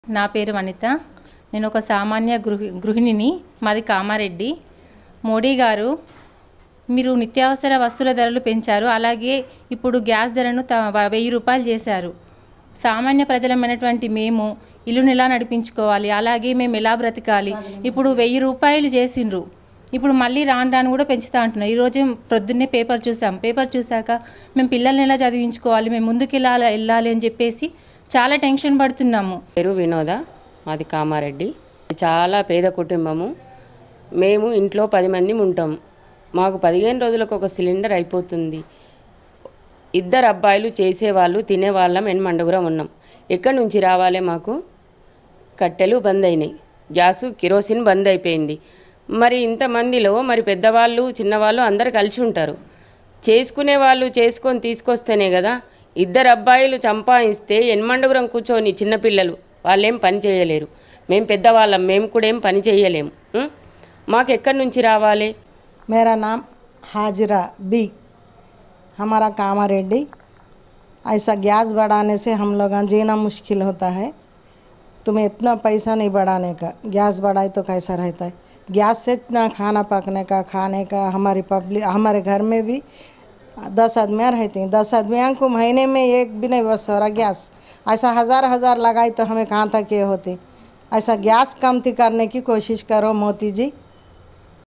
నా పేరు వనిత. నేను ఒక సామాన్య గృహిణిని. మాది కామారెడ్డి. మోడీ గారు మీరు నిత్యావసర వస్తువుల ధరలు పెంచారు, అలాగే ఇప్పుడు గ్యాస్ ధరను 1000 రూపాయలు చేశారు. సామాన్య ప్రజలమైనటువంటి మేము ఇల్లుని ఎలా నడిపించుకోవాలి, అలాగే మేము ఎలా బ్రతకాలి? ఇప్పుడు 1000 రూపాయలు చేసిండ్రు, ఇప్పుడు మళ్ళీ రాను కూడా పెంచుతా అంటున్నారు. ఈరోజు ప్రొద్దున్నే పేపర్ చూసాం. పేపర్ చూశాక మేము పిల్లల్ని ఎలా చదివించుకోవాలి, మేము ముందుకు వెళ్ళాలి అని చెప్పేసి చాలా టెన్షన్ పడుతున్నాము. పేరు వినోద, మాది కామారెడ్డి. చాలా పేద కుటుంబము. మేము ఇంట్లో 10 మంది ఉంటాం. మాకు 15 రోజులకు ఒక సిలిండర్ అయిపోతుంది. 2 అబ్బాయిలు చేసేవాళ్ళు, తినేవాళ్ళం. మండుగురం ఉన్నాం. ఎక్కడి నుంచి రావాలి? మాకు కట్టెలు బంద్ అయినాయి, గ్యాసు కిరోసిన్ బంద్ అయిపోయింది. మరి ఇంతమందిలో మరి పెద్దవాళ్ళు చిన్నవాళ్ళు అందరు కలిసి ఉంటారు. చేసుకునే వాళ్ళు చేసుకొని తీసుకొస్తేనే కదా. 2 అబ్బాయిలు సంపాదిస్తే మండుగురం కూర్చొని చిన్నపిల్లలు వాళ్ళేం పని చేయలేరు. మేము పెద్దవాళ్ళం, మేము కూడా ఏం పని చేయలేము. మాకు ఎక్కడి నుంచి రావాలి? मेरा नाम हाजिरा बी, हमारा कामारेड्डी। ऐसा गैस बढ़ाने से हम लोग जीना मुश्किल होता है। तुम्हें इतना पैसा नहीं बढ़ाने का, गैस बढ़ाए तो कैसा रहता है? गैस से इतना खाना पकने का, खाने का, हमारे घर में भी 10 आदमियाँ रहती हैं। 10 आदमियों को महीने में एक भी नहीं बस हो रहा गैस। ऐसा हज़ार लगाई तो हमें कहाँ तक ये होती? ऐसा गैस कमती करने की कोशिश करो मोदी जी।